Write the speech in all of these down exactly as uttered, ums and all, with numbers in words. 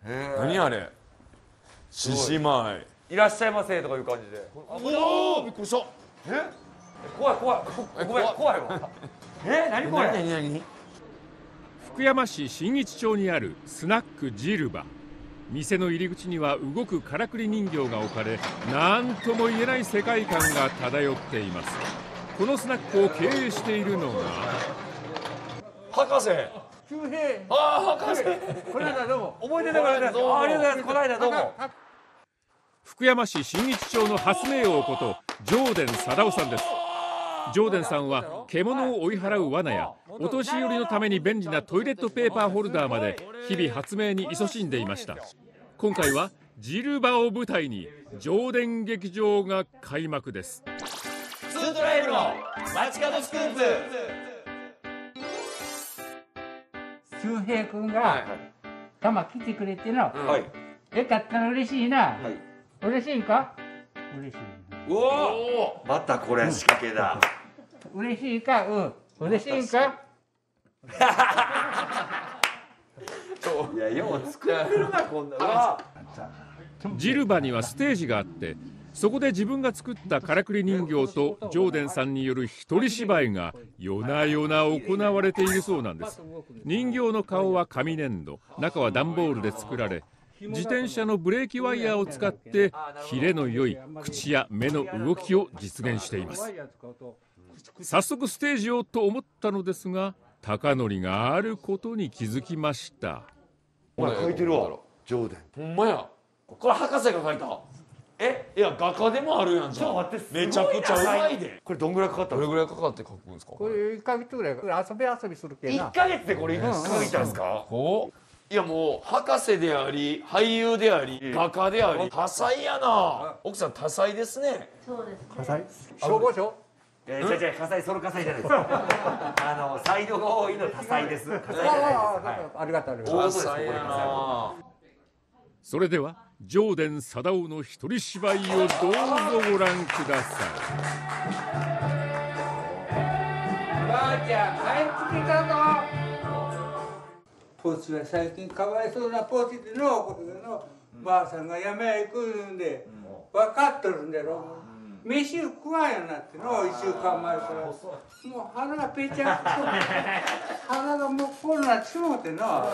何あれ。獅子舞。 いらっしゃいませとかいう感じで。 おお、びっくりした。 え、怖い怖い。ごめん怖いわ。え、何これ。 何何。 福山市新一町にあるスナックジルバ。店の入り口には動くからくり人形が置かれ、何とも言えない世界観が漂っています。このスナックを経営しているのが博士。 周平。 ああ、博士。 この間どうも。 覚えててくれて。ありがとうございます。この間どうも。 福山市新一町の発明王こと上田貞夫さんです。上田さんは獣を追い払う罠やお年寄りのために便利なトイレットペーパーホルダーまで日々発明に勤しんでいました。今回はジルバを舞台に上田劇場が開幕です。 ツートライブの街角スクープ。 周平君がたま来てくれての。 はい。 よかったら嬉しいな。 はい。 嬉しいんか。嬉しい。 うお。またこれ仕掛けだ。 嬉しいか。うん。嬉しいんか。 いや、よう作ってるなこんな。 ジルバにはステージがあって、そこで自分が作ったからくり人形と上田さんによる一人芝居が夜な夜な行われているそうなんです。人形の顔は紙粘土、中は段ボールで作られ、自転車のブレーキワイヤーを使ってキレの良い口や目の動きを実現しています。早速ステージをと思ったのですが、貴則があることに気づきました。 ほら書いてるわ。上田。 ほんまや。これ博士が書いた。 え、 いや、画家でもあるやん。じゃあめちゃくちゃうまいで。 これどんぐらいかかったんですか。 どれぐらいかかって書くんですか。 これいっかげつぐらい遊び遊びするけどな。 いっかげつでこれ書いたんですか。 ほう。いやもう博士であり俳優であり画家であり多彩やな。奥さん多彩ですね。 そうですね。 火災。消防署。 えー、じゃじゃ火災その火災じゃないですか。あのサイドが多いの多彩です。火災じゃないです。 ありがとうありがとう。 多彩やな。 それでは上田貞夫の一人芝居をどうぞご覧ください。 ばあちゃん帰ってきたぞ。ポチは最近かわいそうなポチでのことでの、ばあさんが山へ行くんで分かっとるんだろ。飯食わんようになってのいっしゅうかんまえからもう鼻がぺちゃくちゃ鼻がもうこうなってしもうてな。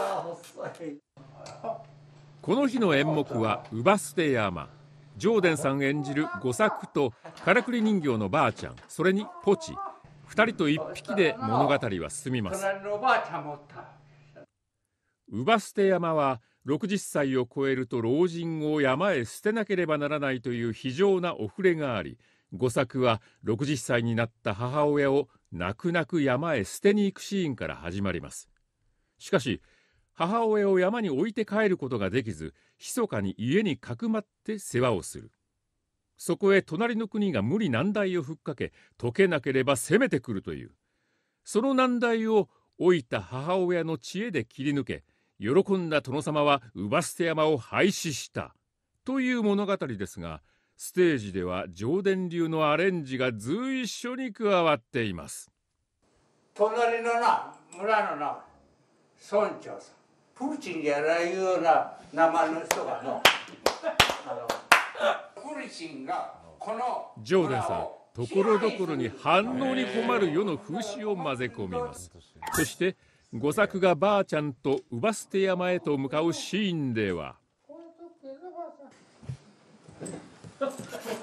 この日の演目は「うばすて山」。上田さん演じる五作とからくり人形のばあちゃん、それにポチ、ふたりといっぴきで物語は進みます。 隣のおばあちゃんもおった。 うばすて山はろくじゅっさいを超えると老人を山へ捨てなければならないという非常なお触れがあり、五作はろくじゅっさいになった母親を泣く泣く山へ捨てに行くシーンから始まります。しかし母親を山に置いて帰ることができず、密かに家にかくまって世話をする。そこへ隣の国が無理難題をふっかけ、解けなければ攻めてくるという。その難題を老いた母親の知恵で切り抜け、喜んだ殿様はうばすて山を廃止したという物語ですが、ステージでは上田流のアレンジが随所に加わっています。 隣のな村のな村長さん、プーチンやらいうような名前の人がのプーチンがこの上田さん、ところどころに反応に困る世の風刺を混ぜ込みます。そして五作がばあちゃんとうばすて山へと向かうシーンでは、 どう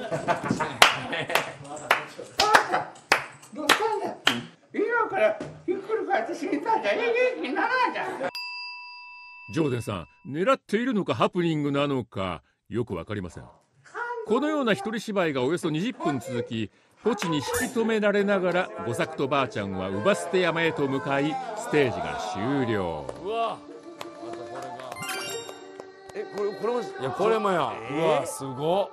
したんだ。今からひっくり返って死にたんじゃ元気にならんじゃん。 上田さん、狙っているのかハプニングなのかよくわかりません。このような一人芝居がおよそにじゅっぷん続き、ポチに引き止められながら五作とばあちゃんはうばすて山へと向かい、ステージが終了。 うわ。 え、これこれもいやこれもや。うわすごっ。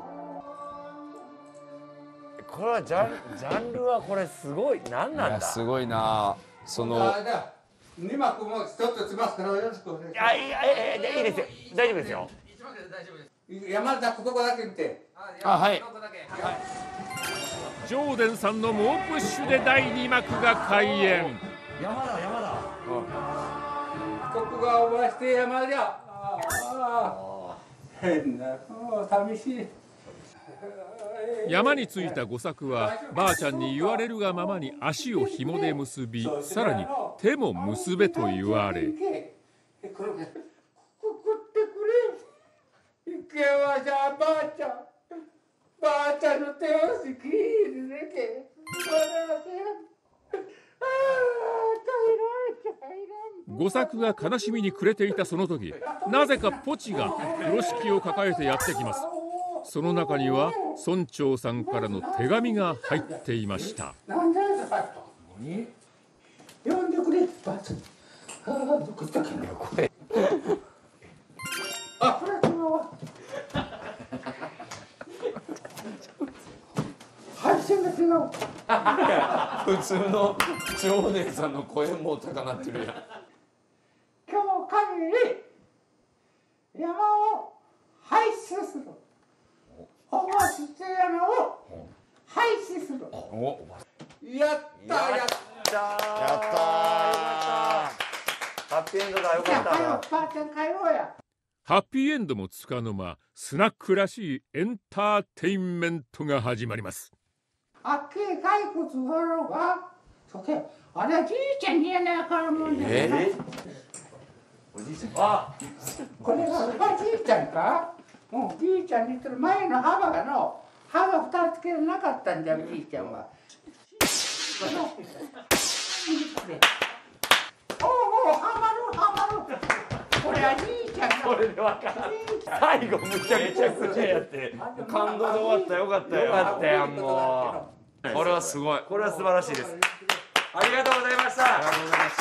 これはジャンジャンルはこれすごい何なんだ。 すごいな。その二幕もちょっとつますからよろしくお願いします。 あ、いやいやいいですよ。大丈夫ですよ。 山田ここだけ見て。 あ、はい。 上田さんの猛プッシュでだいにまくが開演。 山田山田。 ここがおばして山じゃ。 あ変なもう寂しい。 山に着いた吾作はばあちゃんに言われるがままに足を紐で結び、さらに手も結べと言われ、 くくってくれ。いけわじゃばあちゃん。ばあちゃんの手をしきりねけ。 吾作が悲しみに暮れていたその時、なぜかポチが風呂敷を抱えてやってきます。その中には村長さんからの手紙が入っていました。 なんでだと。呼んでくればあちゃん。ああ、どこ行ったっけなこれ。あ、これは。配線が違う。 普通の常連さんの声も高鳴ってるやん。 今日限り山を廃止する。保護して山を廃止する。やったやったやったー。ハッピーエンドだ。よかったな。 ばあちゃん帰ろうや。 ハッピーエンドもつかの間、スナックらしいエンターテインメントが始まります。 あっけ骸骨があろうが、そけあれはじいちゃんにやなあかんもんだよな。 おじいちゃん。あ、 これがおじいちゃんか。もうじいちゃんに言ってる前の幅がの幅二つつけなかったんだよじいちゃんは。おおおはまるはまる。これはじいちゃんが。 これでわかる。最後むちゃくちゃくちゃやって感動で終わった。よかったよ。よかったよもう。 これはすごい。 これは素晴らしいです。ありがとうございました。ありがとうございました。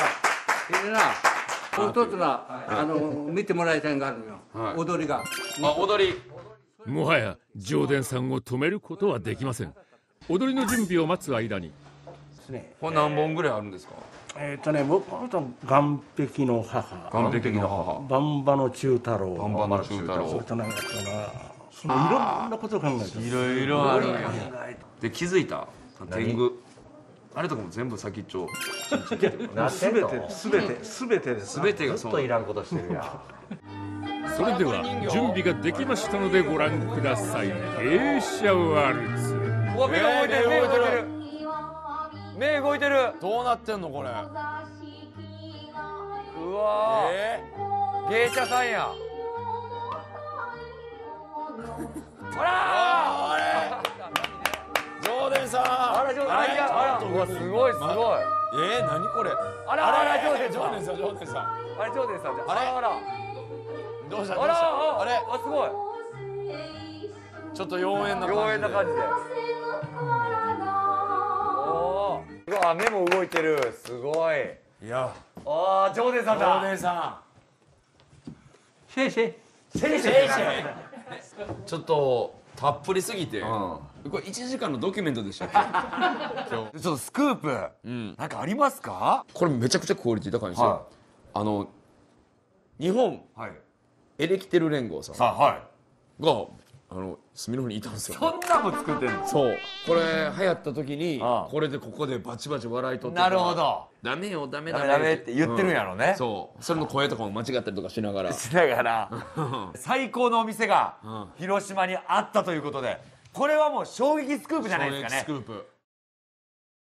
でな、もう一つなあの見てもらいたいのがあるのよ。 はい踊りが。 あ、踊り。 もはや上田さんを止めることはできません。踊りの準備を待つ間に、 これ何本ぐらいあるんですか。 えっとね、僕は岸壁の母、 完璧の母。 バンバの中太郎、 バンバの中太郎それとなんかそのいろんなことを考えてる。 いろいろあるんや。で気づいた天狗。あれとかも全部先っちょ。 すべてすべてすべてです。 すべてがずっそう。 といらんことしてるやん。 それでは準備ができましたのでご覧ください。芸者ワルツ。 うわ、目が動いてる、目動いてる。目動いてる。 どうなってんのこれ。 うわえー、芸者さんや。あらああれ。常連さん。 あら、上手あら、うわ、すごい、すごい。 えー、何これ。 あら、あら、上手常連さん、常連さん。 あれ、上手さんじゃん。 あれあら、 どうしたどうあら、 した。 ああれ、 あ、すごい。 ちょっと妖艶な感じで。 妖艶な感じで。おお。うわ、目も動いてる。すごい。 いや、 ああ、上手さんだ。 常連さシェイシェイ。 先生。 ん。ちょっとたっぷりすぎて、これいちじかんのドキュメントでしたっけ。今ちょっとスクープ、 んなんかありますか？ 日これめちゃくちゃクオリティ高いんですよ。 はあの日本はい。 エレキテル連合さんさあ、はい。 があのスミノフにいたんですよ、 そんなもん作ってんの？ そうこれ流行った時にああこれでここでバチバチ笑いとってなるほど。 ダメよダメダメダメダメって言ってるんやろね。 そうそれの声とかも間違ったりとかしながらしながら最高のお店がうん広島にあったということで、これはもう衝撃スクープじゃないですかね。 スクープ